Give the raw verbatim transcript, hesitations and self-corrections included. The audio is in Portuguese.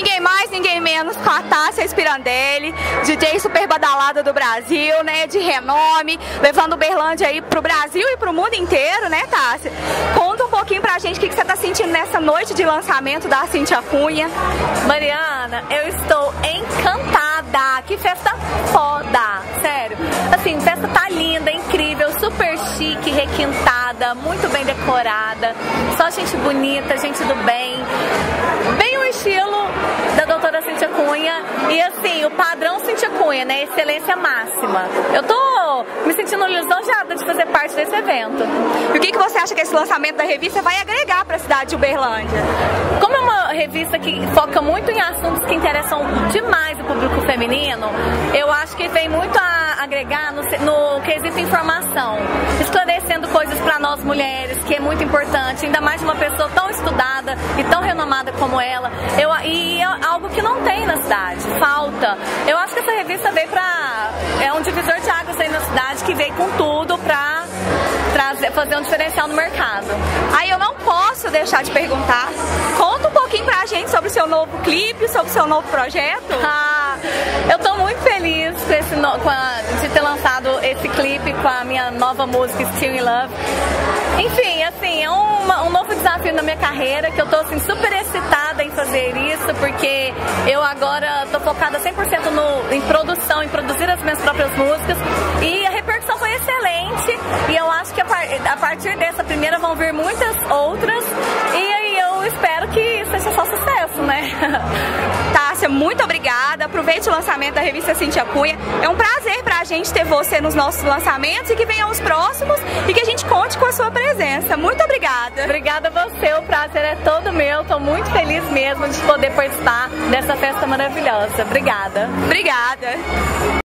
Ninguém mais, ninguém menos com a Tássia Spirandelli, D J super badalada do Brasil, né, de renome, levando o Uberlândia aí pro Brasil e pro mundo inteiro, né, Tássia? Conta um pouquinho pra gente o que, que você tá sentindo nessa noite de lançamento da Cíntia Cunha. Mariana, eu estou encantada, que festa foda, sério. Assim, a festa tá linda, incrível, super chique, requintada, muito bem decorada, só gente bonita, gente do bem, bem o estilo da doutora Cíntia Cunha e assim, o padrão Cíntia Cunha, né, excelência máxima. Eu tô me sentindo lisonjeada de fazer parte desse evento. E o que, que você acha que esse lançamento da revista vai agregar para a cidade de Uberlândia? Como é uma revista que foca muito em assuntos que interessam demais o público feminino, eu acho que vem muito a agregar no, no quesito informação, esclarecendo coisas para nós mulheres, que é muito importante, ainda mais de uma pessoa tão estudada e tão renomada como ela, eu, e é algo que não tem na cidade, falta. Eu acho que essa revista veio pra... é um divisor de águas aí na cidade, que veio com tudo pra trazer, fazer um diferencial no mercado. Aí eu não posso deixar de perguntar, conta um pouquinho pra gente sobre o seu novo clipe, sobre o seu novo projeto. Ah, eu tô muito feliz com esse no, com a, de ter lançado esse clipe com a minha nova música Still in Love. Enfim, assim, é uma, um novo desafio na minha carreira, que eu tô assim, super excitada em fazer isso, porque eu agora tô focada cem por cento no, em produção, em produzir as minhas próprias músicas, e a repercussão foi excelente, e eu acho que a, par, a partir dessa primeira vão vir muitas outras, e aí eu espero que seja só sucesso, né? Tássia, muito obrigada, aproveite o lançamento da revista Cíntia Cunha, é um prazer pra gente ter você nos nossos lançamentos e que venham os próximos e que a gente conte com a sua presença. Muito obrigada. Obrigada a você, o prazer é todo meu, tô muito feliz mesmo de poder participar dessa festa maravilhosa. Obrigada. Obrigada.